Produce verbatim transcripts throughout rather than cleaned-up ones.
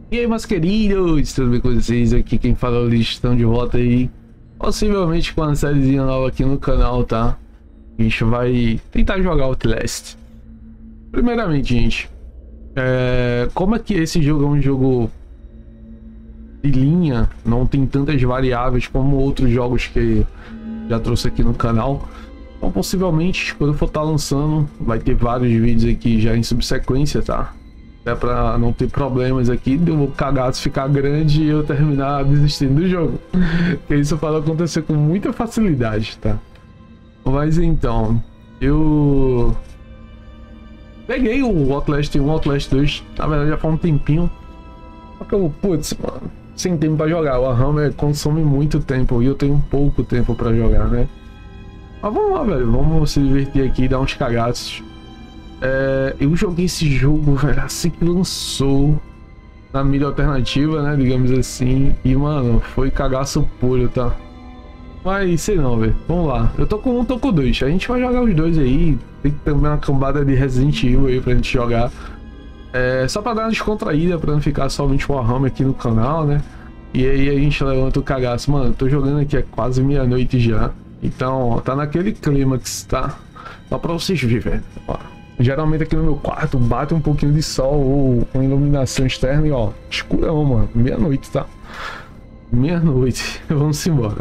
E aí, meus queridos, tudo bem com vocês? Aqui quem fala é o Lixo, estão de volta aí, possivelmente com uma sériezinha nova aqui no canal, tá? A gente vai tentar jogar Outlast. Primeiramente, gente, é... como é que esse jogo é um jogo de linha, não tem tantas variáveis como outros jogos que já trouxe aqui no canal. Então, possivelmente, quando eu for estar lançando, vai ter vários vídeos aqui já em subsequência, tá? É pra não ter problemas aqui de o cagaço ficar grande e eu terminar desistindo do jogo. Porque isso pode acontecer com muita facilidade, tá? Mas então, eu peguei o Outlast um, o Outlast dois, na verdade já faz um tempinho. Só que eu, putz, mano, sem tempo pra jogar. O Warhammer consome muito tempo e eu tenho pouco tempo pra jogar, né? Mas vamos lá, velho, vamos se divertir aqui e dar uns cagaços. É, eu joguei esse jogo, velho, assim que lançou, na mídia alternativa, né, digamos assim. E, mano, foi cagaço puro, tá? Mas, sei não, velho. Vamos lá. Eu tô com um, tô com dois. A gente vai jogar os dois aí. Tem também uma cambada de Resident Evil aí pra gente jogar. É, só pra dar uma descontraída, pra não ficar somente o Warhammer aqui no canal, né? E aí a gente levanta o cagaço. Mano, eu tô jogando aqui, é quase meia-noite já. Então, tá naquele clímax, tá? Só pra vocês verem, velho. Ó. Geralmente aqui no meu quarto bate um pouquinho de sol ou com iluminação externa e ó, escurão, mano. Meia-noite, tá? Meia-noite. Vamos embora.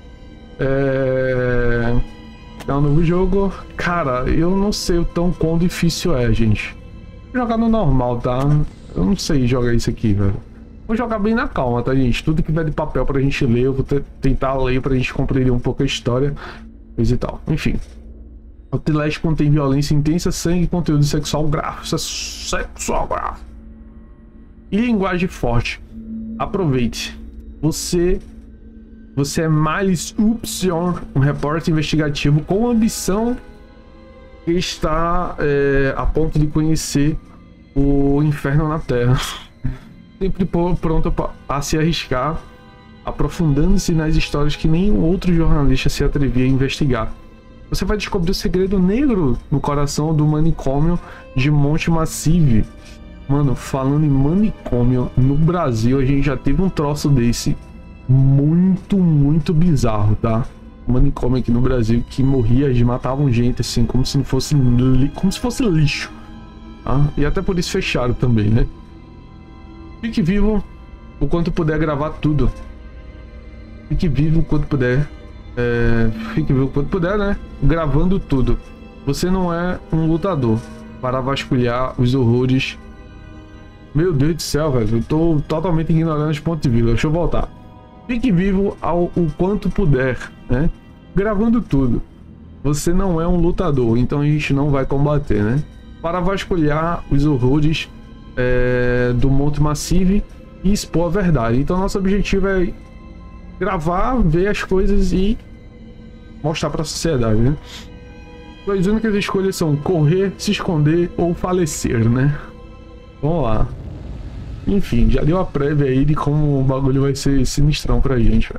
É... é um novo jogo. Cara, eu não sei o tão quão difícil é, gente. Vou jogar no normal, tá? Eu não sei jogar isso aqui, velho. Vou jogar bem na calma, tá, gente? Tudo que tiver de papel pra gente ler, eu vou tentar ler pra gente compreender um pouco a história. Coisa e tal. Enfim. Outlast contém violência intensa, sangue e conteúdo sexual gráfico. Sexual gráfico. E linguagem forte. Aproveite. Você... Você é Miles Upsilon, um repórter investigativo com ambição que está é, a ponto de conhecer o inferno na Terra. Sempre pronto a se arriscar, aprofundando-se nas histórias que nenhum outro jornalista se atrevia a investigar. Você vai descobrir o segredo negro no coração do manicômio de Monte Massive. Mano, falando em manicômio, no Brasil a gente já teve um troço desse muito, muito bizarro, tá? Um manicômio aqui no Brasil que morria, de matavam gente assim, como se não fosse como se fosse lixo, tá? E até por isso fecharam também, né? Fique vivo o quanto puder gravar tudo. Fique vivo o quanto puder. É, fique vivo o quanto puder, né? Gravando tudo. Você não é um lutador para vasculhar os horrores. Meu Deus do céu, velho. Eu tô totalmente ignorando os pontos de vista. Deixa eu voltar. Fique vivo ao o quanto puder, né? Gravando tudo. Você não é um lutador, então a gente não vai combater, né? Para vasculhar os horrores é, do Monte Massive e expor a verdade. Então nosso objetivo é gravar, ver as coisas e mostrar para a sociedade, né? As únicas escolhas são correr, se esconder ou falecer, né? Vamos lá. Enfim, já deu a prévia aí de como o bagulho vai ser sinistrão pra gente,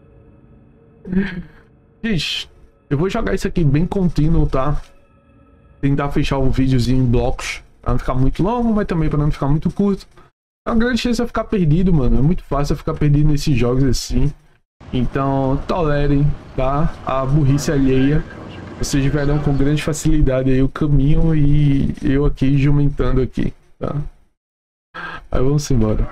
velho. Gente, eu vou jogar isso aqui bem contínuo, tá? Tentar fechar o videozinho em blocos pra não ficar muito longo, mas também pra não ficar muito curto. É uma grande chance de eu ficar perdido, mano. É muito fácil eu ficar perdido nesses jogos assim. Então, tolerem, tá? A burrice alheia. Vocês verão com grande facilidade aí o caminho e eu aqui jumentando aqui, tá? Aí vamos embora.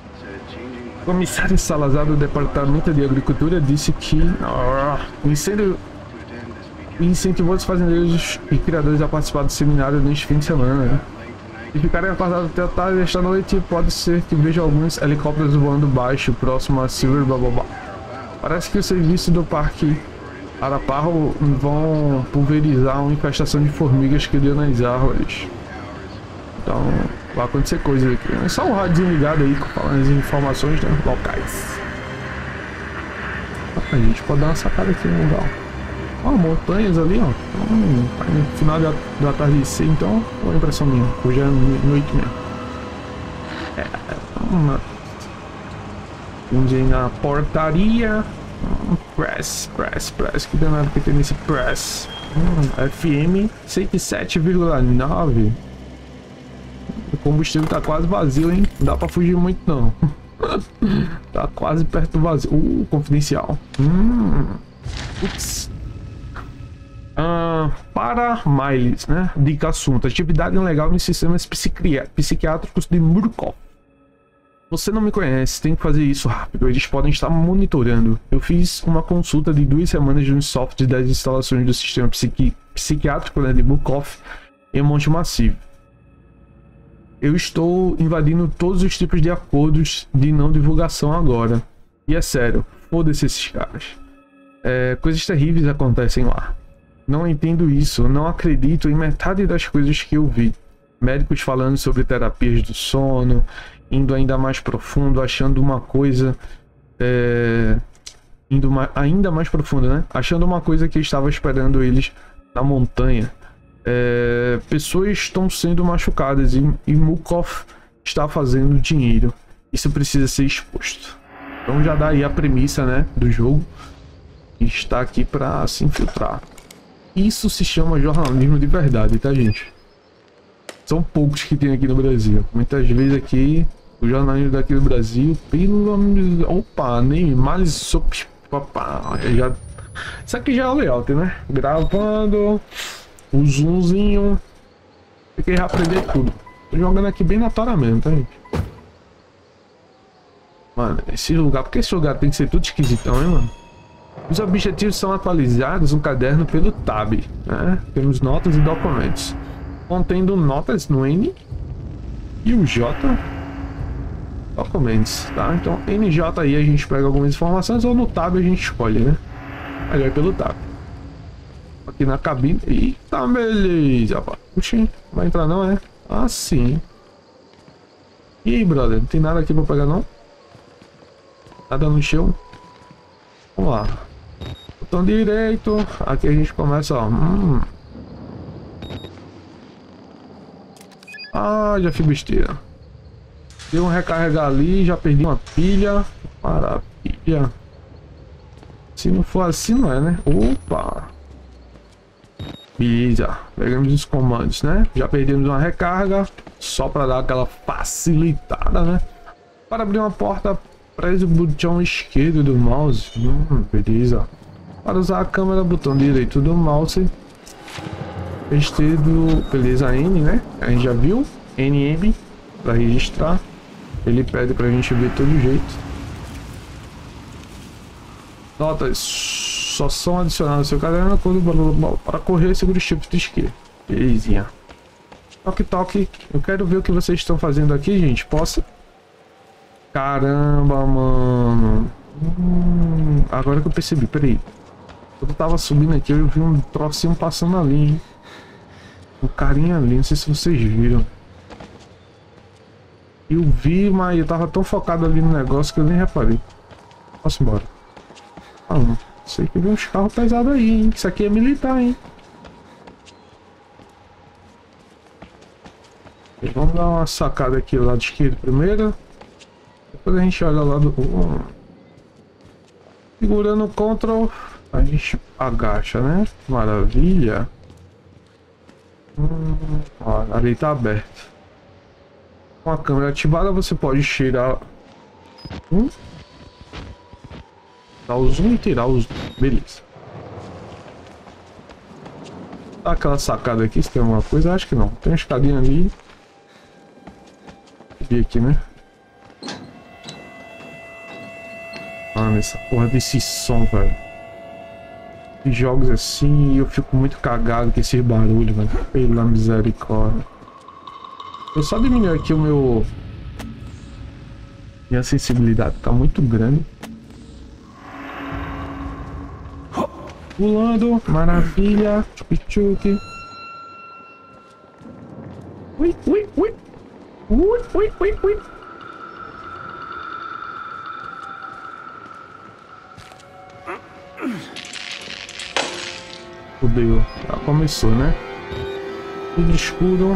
O comissário Salazar do Departamento de Agricultura disse que oh, o incêndio incentivou os fazendeiros e criadores a participar do seminário neste fim de semana, né? Se ficarem acordados até tarde esta noite, pode ser que veja alguns helicópteros voando baixo, próximo a Silver Bababá. Parece que o serviço do Parque Araparro vão pulverizar uma infestação de formigas que deu nas árvores. Então, vai acontecer coisas aqui. É só um rádio ligado aí, falando as informações, né, locais. A gente pode dar uma sacada aqui no lugar. Ó, montanhas ali, ó. Então, no final do atardecer, então, uma impressão minha. Hoje é noite mesmo. É, uma... Vamos ir na portaria. Press, press, press. Que danado que tem nesse press. Hum, F M cento e sete vírgula nove. combustível tá quase vazio, hein? Não dá pra fugir muito, não. Tá quase perto do vazio. Uh, confidencial. Hum. Ups. Ah, para Miles, né? Dica assunto. Atividade ilegal nos sistemas psiqui psiquiátricos de Murkoff. Você não me conhece, tem que fazer isso rápido. Eles podem estar monitorando. Eu fiz uma consulta de duas semanas nos softwares das instalações do sistema psiqui psiquiátrico, né, de Murkoff em Monte Massivo. Eu estou invadindo todos os tipos de acordos de não divulgação agora. E é sério, foda-se esses caras. É, coisas terríveis acontecem lá. Não entendo isso, não acredito em metade das coisas que eu vi. Médicos falando sobre terapias do sono, indo ainda mais profundo, achando uma coisa... É, indo ma ainda mais profundo, né? Achando uma coisa que estava esperando eles na montanha. É, pessoas estão sendo machucadas e, e Murkoff está fazendo dinheiro. Isso precisa ser exposto. Então já dá aí a premissa, né, do jogo. Que está aqui para se infiltrar. Isso se chama jornalismo de verdade, tá, gente? São poucos que tem aqui no Brasil. Muitas vezes aqui, o jornalismo daqui do Brasil, pelo... Opa, nem mais sop... já... Isso aqui já é o layout, né? Gravando... O zoomzinho. Fiquei já aprender tudo. Tô jogando aqui bem na tora mesmo, tá, gente? Mano, esse lugar... Por que esse lugar tem que ser tudo esquisitão, hein, mano? Os objetivos são atualizados no caderno pelo Tab, né? Temos notas e documentos. Contendo notas no N e o J. Documentos, tá? Então, N J aí a gente pega algumas informações ou no Tab a gente escolhe, né? Melhor pelo Tab. Aqui na cabine. Eita, beleza. Puxa, vai entrar não, é? Ah, sim. E aí, brother? Não tem nada aqui pra pegar, não? Nada no chão? Vamos lá. Botão direito. Aqui a gente começa, ó. Hum. Ah, já fiz besteira. Deu um recarregar ali, já perdi uma pilha. Maravilha. Se não for assim, não é, né? Opa! Beleza, pegamos os comandos, né? Já perdemos uma recarga, só para dar aquela facilitada, né? Para abrir uma porta, presse o botão esquerdo do mouse. Hum, beleza. Para usar a câmera, botão direito do mouse. Este do... Beleza, N, né? A gente já viu. N M para registrar. Ele pede pra gente ver todo jeito. Notas só são adicionadas ao seu caderno quando para correr segura o shift esquerdo. Belezinha. Toque, toque. Eu quero ver o que vocês estão fazendo aqui, gente. Posso? Caramba, mano. Hum, agora que eu percebi, peraí. Quando eu tava subindo aqui, eu vi um trocinho passando ali, hein? Um carinha ali, não sei se vocês viram. Eu vi, mas eu tava tão focado ali no negócio que eu nem reparei. Posso embora. Ah, não. Sei que vem uns carros pesados aí, hein? Isso aqui é militar, hein? Vamos dar uma sacada aqui do lado esquerdo primeiro. Depois a gente olha lá do... Oh. Segurando o control, a gente agacha, né? Maravilha. Hum, ó, ali tá aberto. Com a câmera ativada você pode tirar... Hum? Dar o zoom e tirar o zoom. Beleza. Dá aquela sacada aqui, se tem alguma coisa? Acho que não. Tem uma escadinha ali. E aqui, né? Mano, essa porra desse som, velho. E jogos assim, eu fico muito cagado com esses barulhos, velho. Pela misericórdia. Eu só diminuir aqui o meu... Minha sensibilidade tá muito grande. Pulando, maravilha. Tchuki-tchuki. Ui, ui, ui. Ui, ui, ui, ui. Fudeu. Já começou, né? Tudo escuro.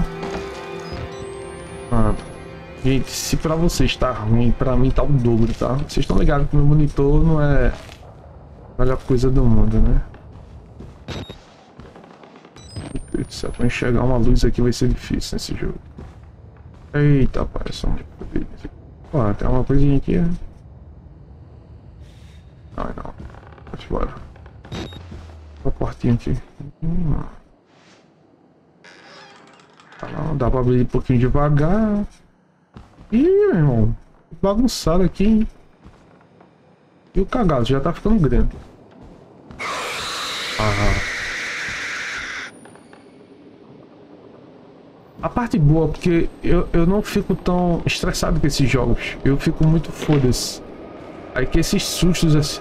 Ah, gente, se pra vocês tá ruim, pra mim tá o dobro, tá? Vocês estão ligados que meu monitor não é a melhor coisa do mundo, né? Meu Deus do céu, pra enxergar uma luz aqui vai ser difícil nesse jogo. Eita, pai, só um... Ó, tem uma coisinha aqui, né? Ai, não. Vamos embora. Uma portinha aqui. Hum. Ah, não, dá pra abrir um pouquinho devagar. Ih, meu irmão. Bagunçado aqui, hein? E o cagado já tá ficando grande. Ah. A parte boa, porque eu, eu não fico tão estressado com esses jogos. Eu fico muito foda-se. Aí que esses sustos assim...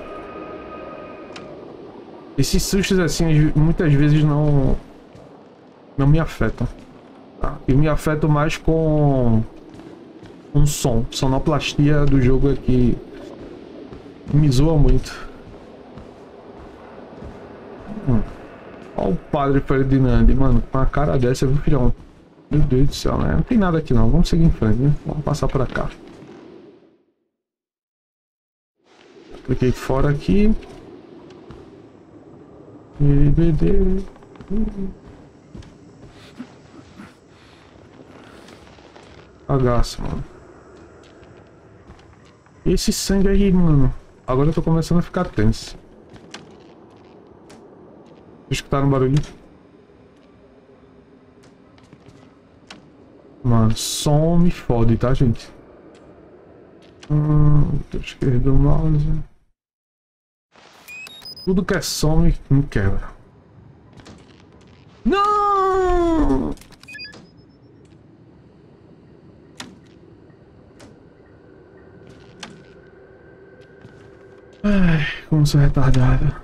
Esses sustos assim, muitas vezes não... Não me afetam. Tá? Eu me afeto mais com... Um som. Sonoplastia do jogo é que... Me zoa muito. Hum. Olha o padre Ferdinand, mano. Com a cara dessa, viu, filhão? Meu Deus do céu, né? Não tem nada aqui não. Vamos seguir em frente, né? Vamos passar pra cá. Cliquei fora aqui. E B D. Cagaço, mano. Esse sangue aí, mano. Agora eu tô começando a ficar tenso. Escutaram um barulho? Mano, som me fode, tá, gente? Hum, esquerdo do mouse. Tudo que é som me, me quebra. Não! Ai, como sou retardado.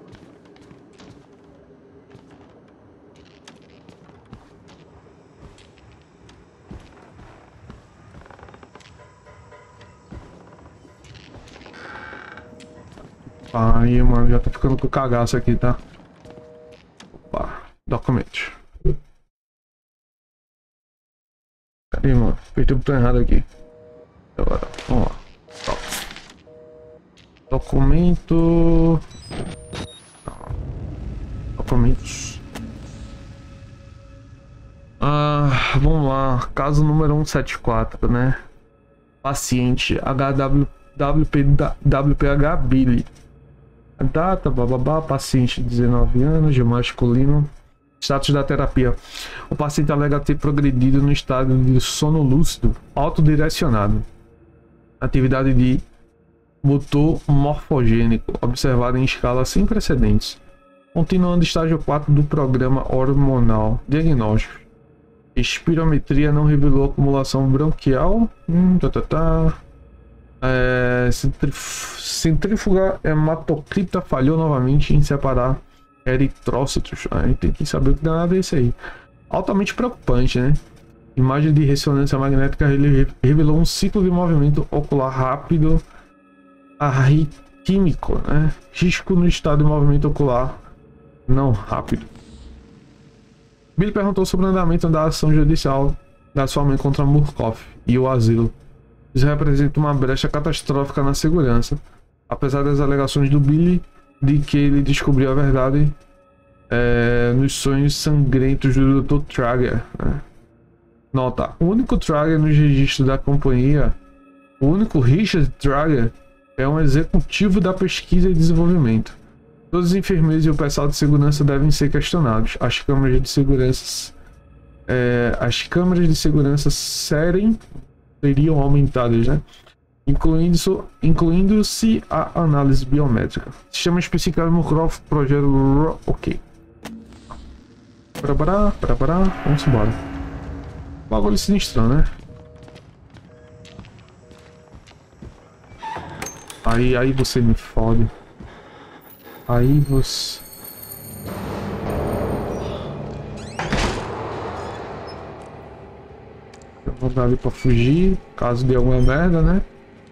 Aí, mano, já tô ficando com cagaço aqui, tá? Opa, documento. Cadê, mano? Apertei o botão errado aqui. Agora, vamos lá. Documento... Documentos. Ah, vamos lá. Caso número cento e setenta e quatro, né? Paciente H W W P H Billy. A data, bababá, paciente dezenove anos, de masculino. Status da terapia. O paciente alega ter progredido no estado de sono lúcido autodirecionado. Atividade de motor morfogênico, observada em escala sem precedentes. Continuando estágio quatro do programa hormonal. Diagnóstico. Espirometria não revelou acumulação bronquial. Hum, tá, tá, tá. É, centrif centrífuga hematocrita falhou novamente em separar eritrócitos. A gente tem que saber o que danado é isso aí. Altamente preocupante, né? Imagem de ressonância magnética revelou um ciclo de movimento ocular rápido arritmíco, né? Risco no estado de movimento ocular não rápido. Billy perguntou sobre o andamento da ação judicial da sua mãe contra Murkoff e o asilo. Isso representa uma brecha catastrófica na segurança, apesar das alegações do Billy de que ele descobriu a verdade é, nos sonhos sangrentos do doutor Trager. Né? Nota: o único Trager nos registros da companhia, o único Richard Trager, é um executivo da pesquisa e desenvolvimento. Todos os enfermeiros e o pessoal de segurança devem ser questionados. As câmeras de segurança, é, as câmeras de segurança serem seriam aumentadas, né? Incluindo-se incluindo a análise biométrica. Sistema especificado no Croft projeto. Ok. Parabará, parabará. Vamos embora. Bagulho sinistrão, né? Aí, aí você me fode. Aí você... Vou dar ali pra fugir, caso dê alguma merda, né?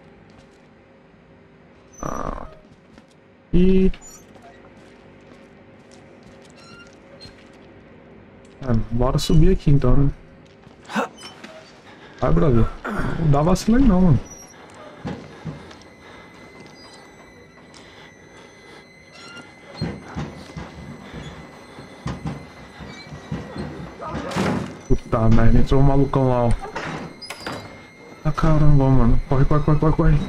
Ah. E... É, bora subir aqui então, né? Vai, brother. Não dá vacilo aí não, mano. Puta merda, entrou um malucão lá, ó. Ah, caramba, mano. Corre, corre, corre, corre, corre.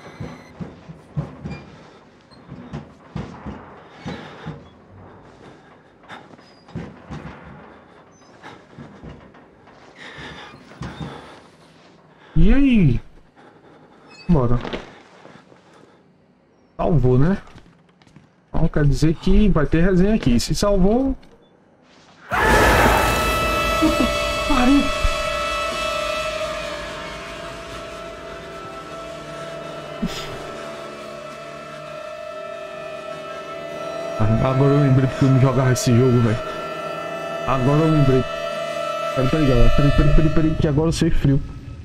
E aí? Bora. Salvou, né? Então quer dizer que vai ter resenha aqui. Se salvou... Puta que pariu! Agora eu lembrei porque eu não jogava esse jogo, velho. Agora eu lembrei. Peraí, peraí, galera. Peraí, peraí, peraí, peraí, que agora eu sei frio.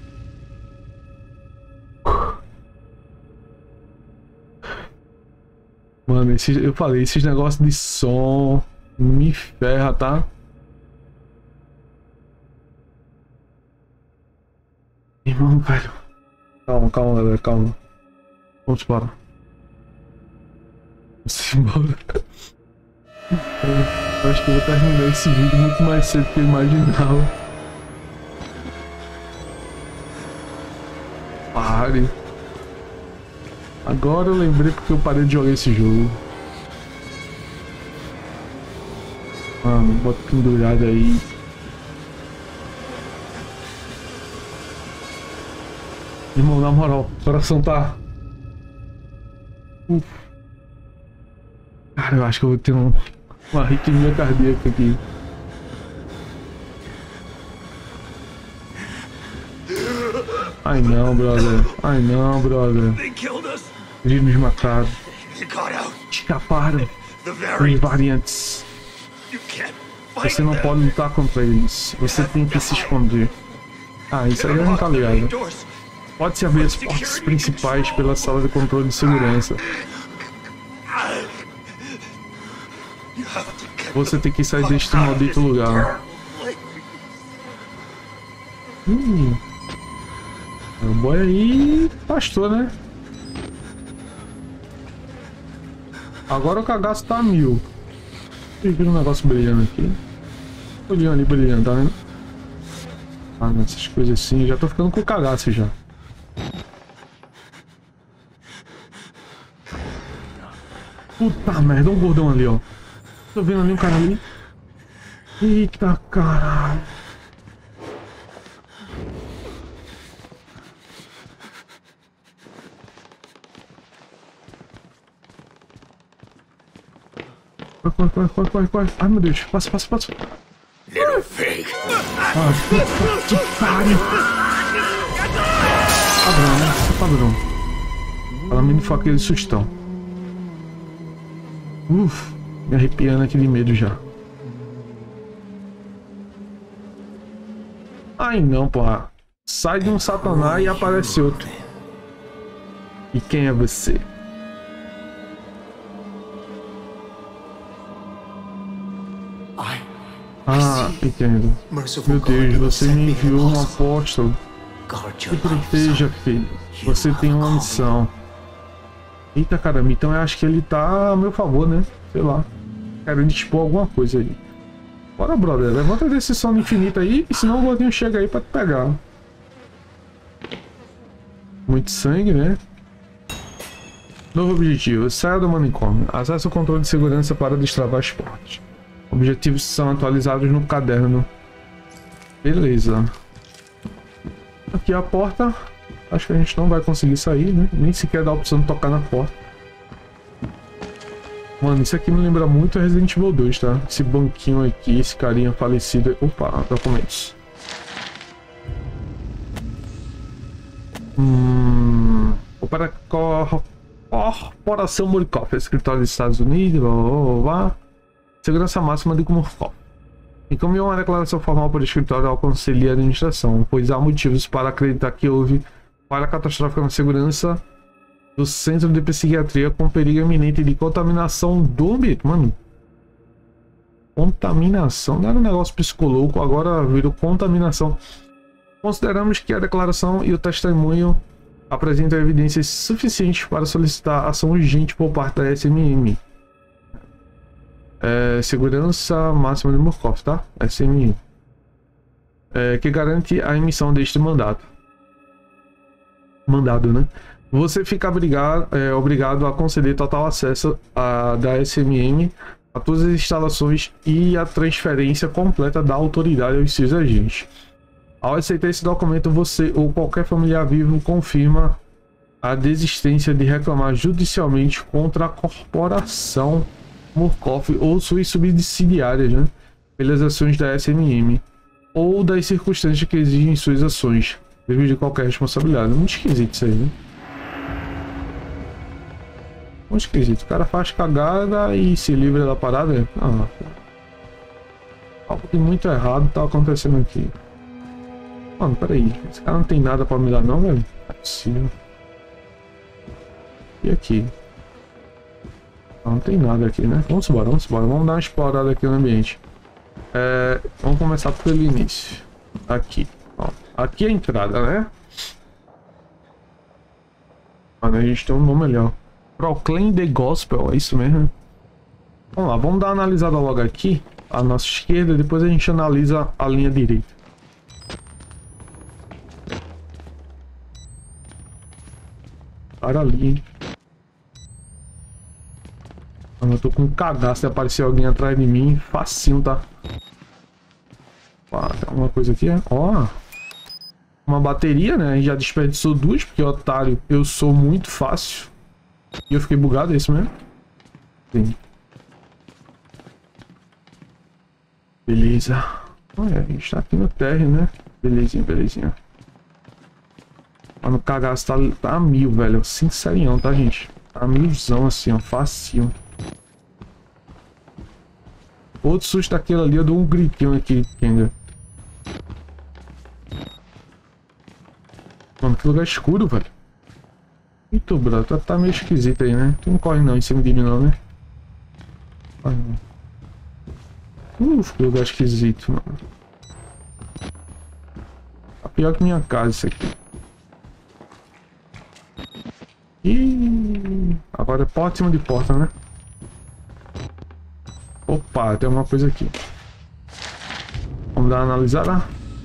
Mano, esse, eu falei, esses negócios de som me ferra, tá? Irmão, velho. Calma, calma, galera, calma. Vamos embora. Vamos embora. Eu acho que eu vou terminar esse vídeo muito mais cedo do que eu imaginava. Pare. Agora eu lembrei porque eu parei de jogar esse jogo. Mano, bota pendurado aí. Irmão, na moral, o coração tá... Uf. Cara, eu acho que eu vou ter um... uma arritmia cardíaca aqui. Ai não, brother. Ai não, brother. Eles nos mataram. Escaparam. Os variantes. Você não pode lutar contra eles. Você tem que se esconder. Ah, isso aí não tá ligado. Pode-se abrir as portas principais pela sala de controle de segurança. Você tem que sair deste maldito lugar. Hum. O boy aí pastor, né? Agora o cagaço tá a mil. Vocês viram um negócio brilhando aqui? Olhinho ali brilhando, tá vendo? Ah, nessas coisas assim, já tô ficando com o cagaço já. Puta merda, um gordão ali, ó. Tô vendo ali um cara ali. Eita caralho. Corre, corre, corre, corre, corre. Ai meu Deus, passa, passa, passa. Little pig. Ah, puta que pariu. Padrão, né? Padrão. Pelo menos foi aquele sustão. Uf, me arrepiando aqui de medo já. Ai não, porra. Sai de um satanás e aparece outro. E quem é você? Ah, entendo. Meu Deus, você me enviou um apóstolo. Que proteja, filho. Você tem uma missão. Eita caramba, então eu acho que ele tá a meu favor, né? Sei lá. Querendo expor alguma coisa aí. Bora, brother. Levanta desse sono infinito aí, e senão o gordinho chega aí pra te pegar. Muito sangue, né? Novo objetivo. Saia do manicômio. Acesse o controle de segurança para destravar as portas. Objetivos são atualizados no caderno. Beleza. Aqui a porta. Acho que a gente não vai conseguir sair, né? Nem sequer dá a opção de tocar na porta. Mano, isso aqui me lembra muito Resident Evil dois, tá? Esse banquinho aqui, esse carinha falecido. Opa, documentos. Hum... Para Corporação Murkoff, escritório dos Estados Unidos, blá, blá, blá. Segurança máxima de Murkoff. Encaminhou uma declaração formal para o escritório ao Conselho de Administração, pois há motivos para acreditar que houve falha catastrófica na segurança do Centro de Psiquiatria com perigo iminente de contaminação do ambiente. Mano, contaminação não era um negócio psicológico, agora virou contaminação. Consideramos que a declaração e o testemunho apresentam evidências suficientes para solicitar ação urgente por parte da S M M. É, segurança máxima de Murkoff, tá? S M M. É, que garante a emissão deste mandato. mandado, né? Você fica obrigado, é, obrigado a conceder total acesso a, da S M M a todas as instalações e a transferência completa da autoridade aos seus agentes. Ao aceitar esse documento, você ou qualquer familiar vivo confirma a desistência de reclamar judicialmente contra a corporação Murkoff ou suas subsidiárias, né, pelas ações da S M M ou das circunstâncias que exigem suas ações, livre de qualquer responsabilidade. Muito esquisito isso aí, né? Muito esquisito. O cara faz cagada e se livra da parada. Ah, algo de muito errado tá acontecendo aqui. Mano, peraí. Esse cara não tem nada pra me dar não, velho? Não é possível. E aqui? Não tem nada aqui, né? Vamos embora, vamos embora. Vamos dar uma explorada aqui no ambiente. É, vamos começar pelo início. Aqui. Ó, aqui é a entrada, né? Mano, a gente tem um nome melhor. Proclaim the Gospel, é isso mesmo? Vamos lá, vamos dar uma analisada logo aqui. A nossa esquerda, depois a gente analisa a linha direita. Cara ali, hein? Mano, eu tô com um cagaço de aparecer alguém atrás de mim. Facinho, tá? Ó, tem alguma coisa aqui, é? Ó. Uma bateria, né? A gente já desperdiçou duas, porque, otário, eu sou muito fácil. E eu fiquei bugado, é isso mesmo? Sim. Beleza. Olha, a gente tá aqui no térreo, né? Belezinha, belezinha. Mano, o cagaço tá, tá a mil, velho. Sincerião, tá, gente? Tá a milzão, assim, ó. Facinho. Outro susto daquele ali, eu dou um gritinho aqui, ainda. Mano, que lugar escuro, velho. E tu, brother? Tá, tá meio esquisito aí, né? Tu não corre não em cima de mim não, né? Ai, não. Uf, que lugar esquisito, mano. Tá pior que minha casa isso aqui. Ih, agora é porta em cima de porta, né? Opa, tem uma coisa aqui. Vamos dar uma analisada.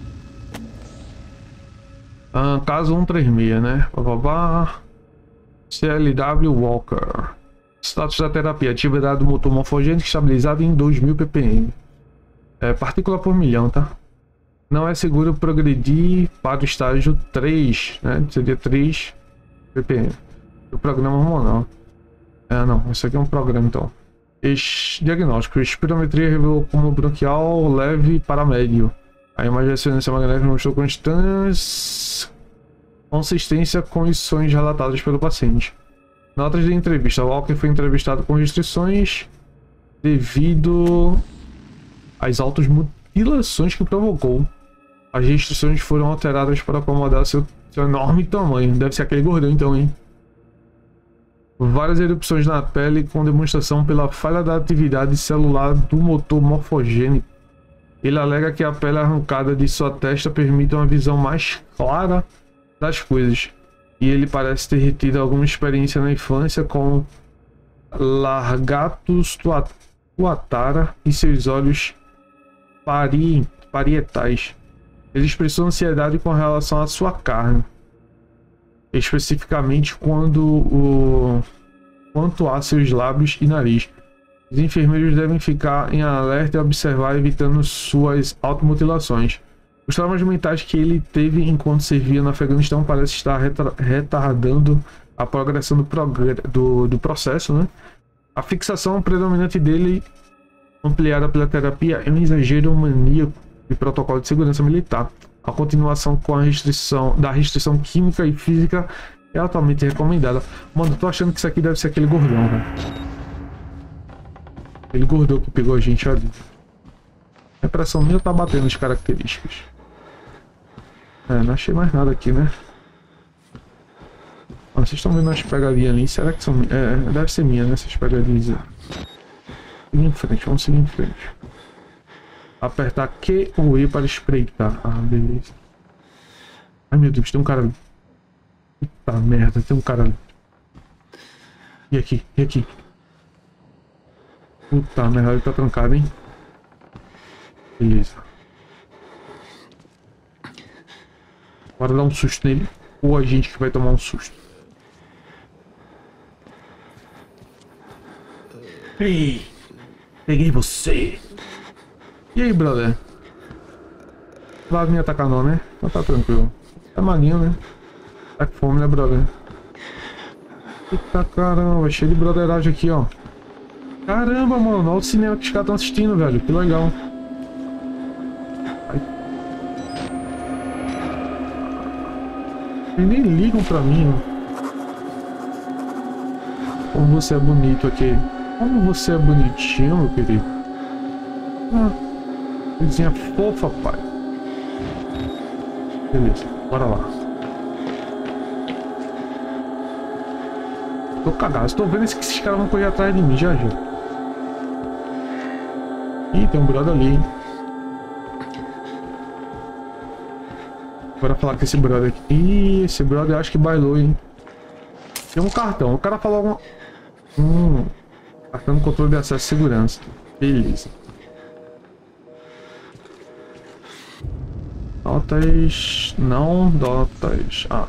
Ah, caso cento e trinta e seis, né? Bababá. C L W Walker. Status da terapia. Atividade do motor morfogênico estabilizado em dois mil ppm. É, partícula por milhão, tá? Não é seguro progredir para o estágio três, né? Seria três ppm. O programa hormonal. É, não. Isso aqui é um programa, então. Este diagnóstico. Espirometria revelou como bronquial leve para médio. A imagem de ressonância magnética mostrou constância, consistência com condições relatadas pelo paciente. Notas de entrevista. Walker foi entrevistado com restrições devido às automutilações que provocou. As restrições foram alteradas para acomodar seu, seu enorme tamanho. Deve ser aquele gordão então, hein? Várias erupções na pele com demonstração pela falha da atividade celular do motor morfogênico. Ele alega que a pele arrancada de sua testa permite uma visão mais clara das coisas. E ele parece ter tido alguma experiência na infância com Largatus tuatara e seus olhos pari parietais. Ele expressou ansiedade com relação à sua carne. Especificamente quando o... quanto a seus lábios e nariz. Os enfermeiros devem ficar em alerta e observar, evitando suas automutilações. Os traumas mentais que ele teve enquanto servia no Afeganistão parece estar retardando a progressão do, progr... do, do processo, né? A fixação predominante dele, ampliada pela terapia, é um exagero maníaco de protocolo de segurança militar. A continuação com a restrição da restrição química e física é altamente recomendada. Mano, eu tô achando que isso aqui deve ser aquele gordão, velho. Aquele gordão que pegou a gente ali. A impressão minha tá batendo as características. É, não achei mais nada aqui, né? Ah, vocês estão vendo as pegadinhas ali? Será que são... É, deve ser minha, né? Essas pegadinhas. Seguir em frente, vamos seguir em frente. Apertar Q ou E para espreitar. Ah, beleza. Ai meu Deus, tem um cara ali. Puta merda, tem um cara ali. E aqui, e aqui. Puta merda, ele tá trancado, hein? Beleza. Bora dar um susto nele. ou a gente que vai tomar um susto? Ei, peguei você. E aí, brother? Vai me atacar não, né? Então tá tranquilo. Tá malinho, né? Tá com fome, né, brother? Eita caramba, cheio de brotheragem aqui, ó. Caramba, mano, olha o cinema que os caras estão assistindo, velho. Que legal. Ai. Eles nem ligam pra mim, ó. Como você é bonito aqui. Como você é bonitinho, meu querido. Ah, coisinha fofa, pai. Beleza, bora lá. Tô cagado, tô vendo que esses caras vão correr atrás de mim já já. Ih, tem um brother ali. Bora falar com esse brother aqui. Ih, esse brother eu acho que bailou, hein. Tem um cartão, o cara falou alguma... Hum, cartão de controle de acesso e segurança. Beleza. Notas... Não, notas... Ah.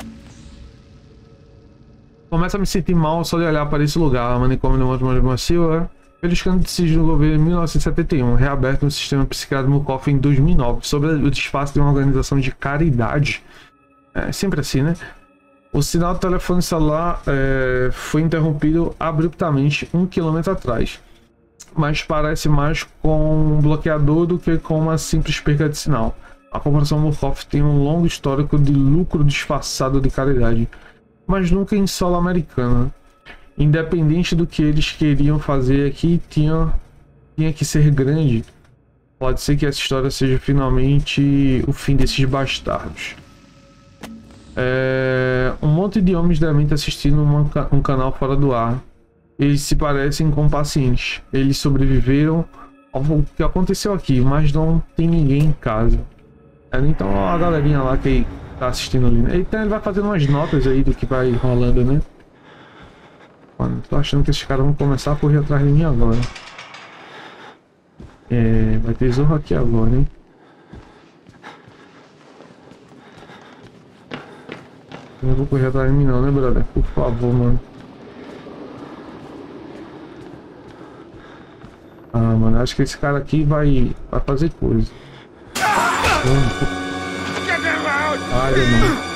Começa a me sentir mal só de olhar para esse lugar. Manicômio do Monte Massiva. Pelos cantos de sigilo do governo em mil novecentos e setenta e um. Reaberto no sistema psiquiátrico Murkoff em dois mil e nove. Sobre o despacho de uma organização de caridade. É sempre assim, né? O sinal do telefone celular é, foi interrompido abruptamente um quilômetro atrás. Mas parece mais com um bloqueador do que com uma simples perda de sinal. A corporação Murkoff tem um longo histórico de lucro disfarçado de caridade. Mas nunca em solo americana. Independente do que eles queriam fazer aqui, tinha, tinha que ser grande. Pode ser que essa história seja finalmente o fim desses bastardos. É, um monte de homens devem assistindo uma, um canal fora do ar. Eles se parecem com pacientes. Eles sobreviveram ao que aconteceu aqui, mas não tem ninguém em casa. É, então a galerinha lá que tá assistindo ali, né? Então ele vai fazendo umas notas aí do que vai rolando, né? Mano, tô achando que esses caras vão começar a correr atrás de mim agora. É, vai ter zorro aqui agora, hein? Eu não vou correr atrás de mim não, né, brother? Por favor, mano. Ah, mano, acho que esse cara aqui vai, vai fazer coisa. Ai, mano.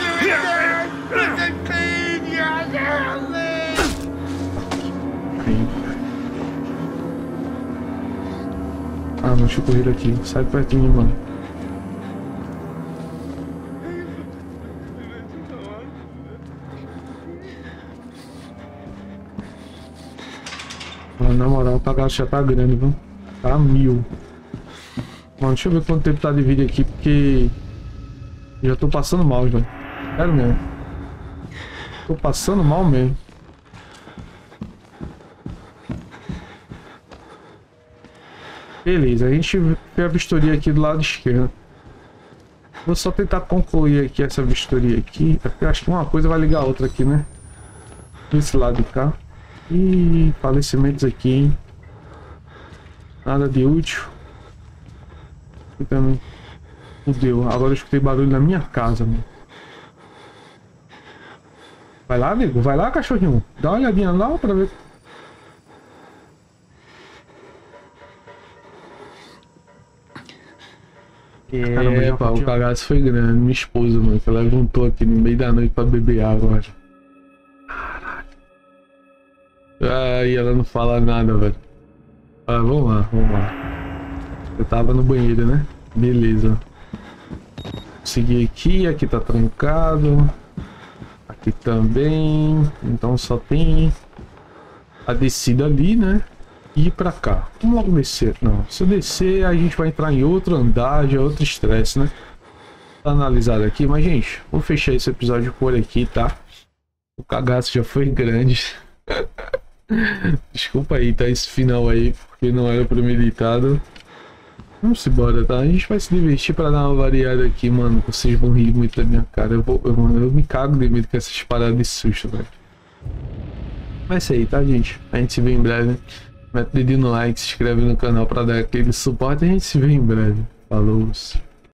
Ah, não, deixa eu correr aqui. Sai perto de mim, mano. Mano, na moral, o cagaço já tá grande, viu? Tá mil. Mano, deixa eu ver quanto tempo tá de vídeo aqui, porque... já tô passando mal, velho. Sério mesmo. Tô passando mal mesmo. Beleza, a gente vê a vistoria aqui do lado esquerdo. Vou só tentar concluir aqui essa vistoria aqui. Porque eu acho que uma coisa vai ligar a outra aqui, né? Desse lado de cá. Ih, falecimentos aqui, hein? Nada de útil. E também... Fudeu, agora eu escutei barulho na minha casa, mano. Vai lá, nego, vai lá, cachorrinho. Dá uma olhadinha lá pra ver. É, caramba, pá, o cagaço foi grande. Minha esposa, mano, que ela levantou aqui no meio da noite pra beber água, velho. Caralho. Ai, ela não fala nada, velho. Ah, vamos lá, vamos lá. Eu tava no banheiro, né? Beleza. Seguir aqui, aqui tá trancado. Aqui também. Então só tem a descida ali, né? E ir pra cá. Vamos logo descer. Não, se eu descer, a gente vai entrar em outro andar, já é outro estresse, né? Tá analisado aqui, mas gente, vou fechar esse episódio por aqui, tá? O cagaço já foi grande. Desculpa aí, tá? Esse final aí, porque não era premeditado. Vamos embora, tá? A gente vai se divertir pra dar uma variada aqui, mano. Vocês vão rir muito da minha cara. Eu, vou, eu, mano, eu me cago de medo com essas paradas de susto, velho. Mas é isso aí, tá, gente? A gente se vê em breve. Mete o dedinho no like, se inscreve no canal pra dar aquele suporte. A gente se vê em breve. Falou!